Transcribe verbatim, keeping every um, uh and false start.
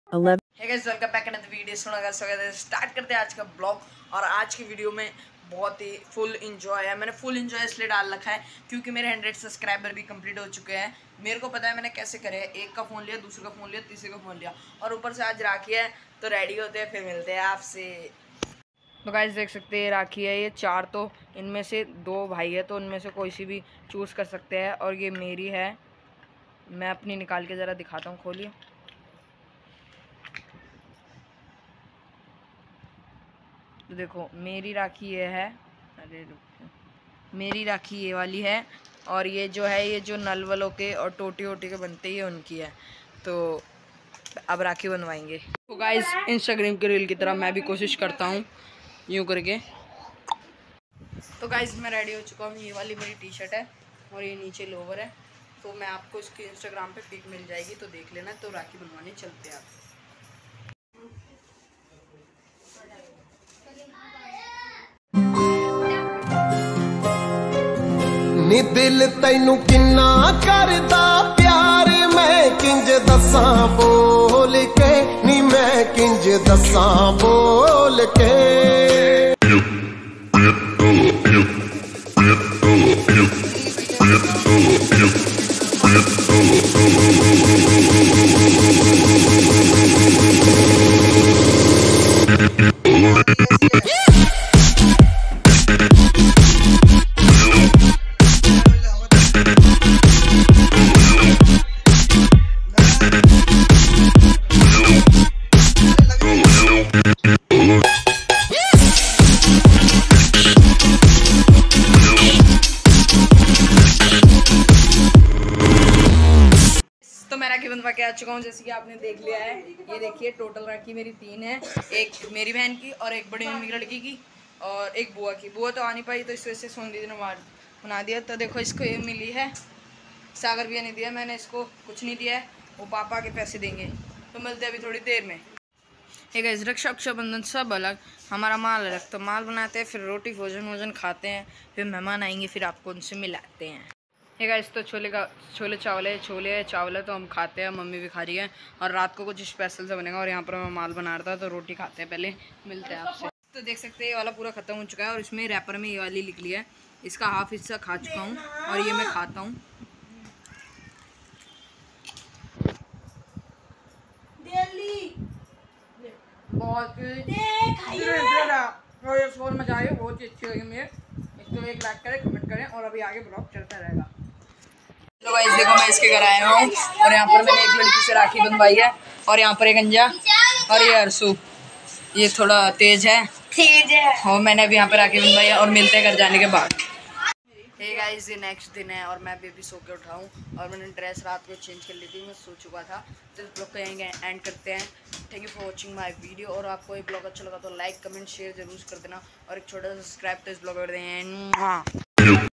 Hey guys, welcome back to the video. सुना स्वागत है। स्टार्ट करते हैं आज का ब्लॉग। और आज की वीडियो में बहुत ही फुल इंजॉय है। मैंने फुल इंजॉय इसलिए डाल रखा है क्योंकि मेरे हंड्रेड सब्सक्राइबर भी कंप्लीट हो चुके हैं। मेरे को पता है मैंने कैसे करे। एक का फ़ोन लिया, दूसरे का फ़ोन लिया, तीसरे का फ़ोन लिया, और ऊपर से आज राखी है तो रेडी होते हैं, फिर मिलते हैं आपसे। तो गाइस देख सकते हैं राखी है ये चार, तो इनमें से दो भाई है तो उनमें से कोई सी भी चूज़ कर सकते हैं। और ये मेरी है, मैं अपनी निकाल के ज़रा दिखाता हूँ। खोलिए, तो देखो मेरी राखी ये है। अरे मेरी राखी ये वाली है। और ये जो है, ये जो नल वलों के और टोटी वोटी के बनते ही उनकी है। तो अब राखी बनवाएंगे। तो गाइस, इंस्टाग्राम के रील की तरह मैं भी कोशिश करता हूँ यूँ करके। तो गाइस मैं रेडी हो चुका हूँ। ये वाली मेरी टी शर्ट है और ये नीचे लोवर है। तो मैं आपको इसकी इंस्टाग्राम पे पिक मिल जाएगी, तो देख लेना। तो राखी बनवाने चलते हैं आप। नी दिल तैनू किन्ना करदा प्यार, मैं किंज दसां बोल के, नी मैं किंज दसां बोल के। तो मैं राखी बनवा के आ चुका हूँ, जैसे कि आपने देख लिया है। ये देखिए, टोटल राखी मेरी तीन है। एक मेरी बहन की, और एक बड़ी मम्मी की लड़की की, और एक बुआ की। बुआ तो आ नहीं पाई तो इस वजह से सोन दीदी ने मार बना दिया। तो देखो इसको ये मिली है, सागर भैया नहीं दिया, मैंने इसको कुछ नहीं दिया है। वो पापा के पैसे देंगे। तो मिलते हैं अभी थोड़ी देर में। एक गाइस, रक्षा रक्षाबंधन सब अलग, हमारा माल अलग। तो माल बनाते हैं, फिर रोटी भोजन वोजन खाते हैं, फिर मेहमान आएंगे, फिर आपको उनसे मिलाते हैं। हे गाइस, तो छोले का छोले चावल है, छोले है चावल है, तो हम खाते हैं। मम्मी भी खा रही है। और रात को कुछ स्पेशल से बनेगा। और यहाँ पर मैं माल बना रहा था, तो रोटी खाते हैं पहले, मिलते हैं आपसे। तो देख सकते हैं ये वाला पूरा ख़त्म हो चुका है। और इसमें रैपर में ये वाली लिख लिया है। इसका हाफ हिस्सा खा चुका हूँ और ये मैं खाता हूँ। बहुत और ये शोर मचा रही है, बहुत ही अच्छी लगी मुझे। इसको एक लाइक करें, कमेंट करें, और अभी आगे ब्लॉग चलता रहेगा। तो गाइस देखो, मैं इसके घर आया हूँ और यहाँ पर मैंने एक लड़की से राखी बंधवाई है। और यहाँ पर एक अंजा और ये अरसू, ये थोड़ा तेज है तेज है और मैंने अभी यहाँ पर राखी बंधवाई है। और मिलते हैं घर जाने के बाद। हे गाइस, ये नेक्स्ट दिन है और मैं अभी अभी सो के उठा हूँ। और मैंने ड्रेस रात को चेंज कर ली थी, मैं सो चुका था। तो इस ब्लॉग को यहीं एंड करते हैं। Thank you for watching my video. और आपको ये ब्लॉग अच्छा लगा तो लाइक कमेंट शेयर जरूर कर देना, और एक छोटा सा सब्सक्राइब तो इस ब्लॉग कर दें।